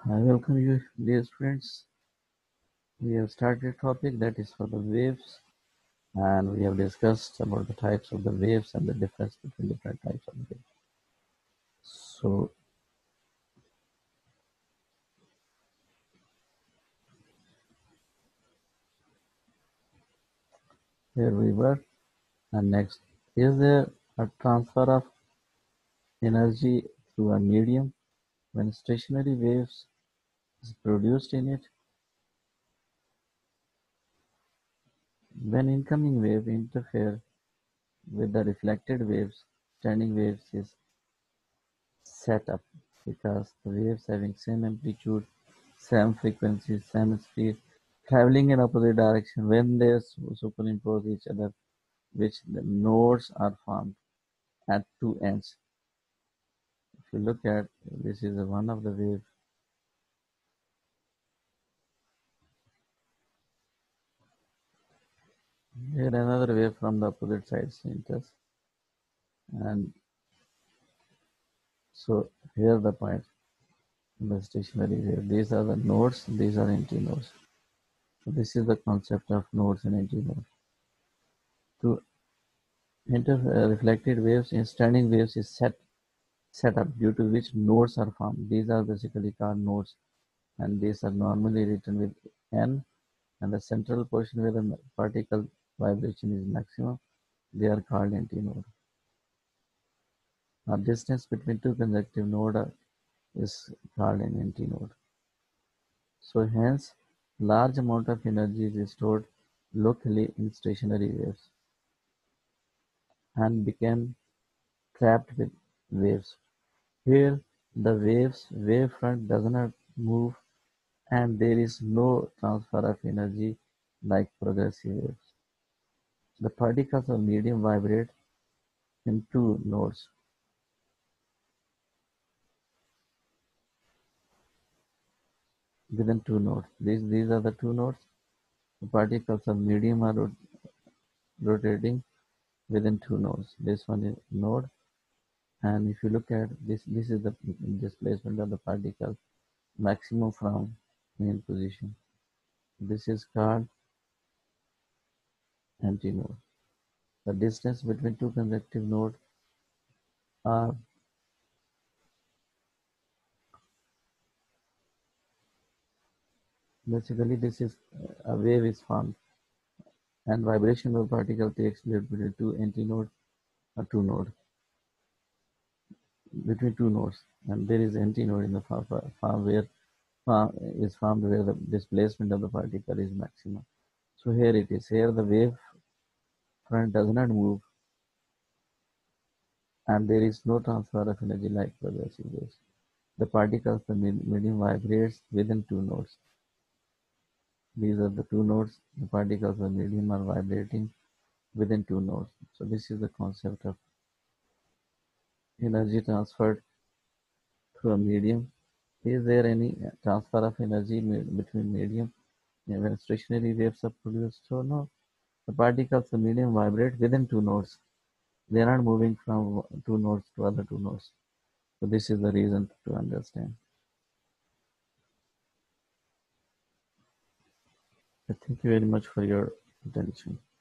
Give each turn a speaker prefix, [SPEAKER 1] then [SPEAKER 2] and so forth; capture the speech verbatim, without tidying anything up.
[SPEAKER 1] I welcome you, dear friends. We have started a topic that is for the waves, and we have discussed about the types of the waves and the difference between different types of waves. So here we were, and next, is there a transfer of energy through a medium when stationary waves is produced in it? When incoming wave interfere with the reflected waves, standing waves is set up because the waves having same amplitude, same frequency, same speed, traveling in opposite direction when they su- superimpose each other, which the nodes are formed at two ends. If you look at this is one of the waves. Here another wave from the opposite side enters, and so here the point the stationary wave. These are the nodes, these are antinodes. So this is the concept of nodes and antinodes. To enter uh, reflected waves in standing waves is set setup due to which nodes are formed. These are basically called nodes, and these are normally written with N, and the central portion where the particle vibration is maximum, they are called antinode. Now distance between two conjunctive nodes is called an antinode. So hence, large amount of energy is stored locally in stationary waves and became trapped with waves. Here, the wave's wavefront does not move and there is no transfer of energy like progressive waves. The particles of medium vibrate in two nodes. Within two nodes. These, these are the two nodes. The particles of medium are rot- rotating within two nodes. This one is node, and if you look at this, this is the displacement of the particle maximum from main position. This is called antinode. The distance between two conjunctive nodes are basically this is a wave is formed and vibration of particle takes place between two antinodes or two nodes between two nodes, and there is antinode in the farm, farm where farm is formed where the displacement of the particle is maximum. So here it is. Here the wave front does not move, and there is no transfer of energy like progressive waves. The particles, the medium vibrates within two nodes. These are the two nodes. The particles, the medium, are vibrating within two nodes. So this is the concept of energy transferred through a medium. Is there any transfer of energy between medium when stationary waves are produced? So no, the particles, the medium vibrate within two nodes. They are not moving from two nodes to other two nodes. So this is the reason to understand. Thank you very much for your attention.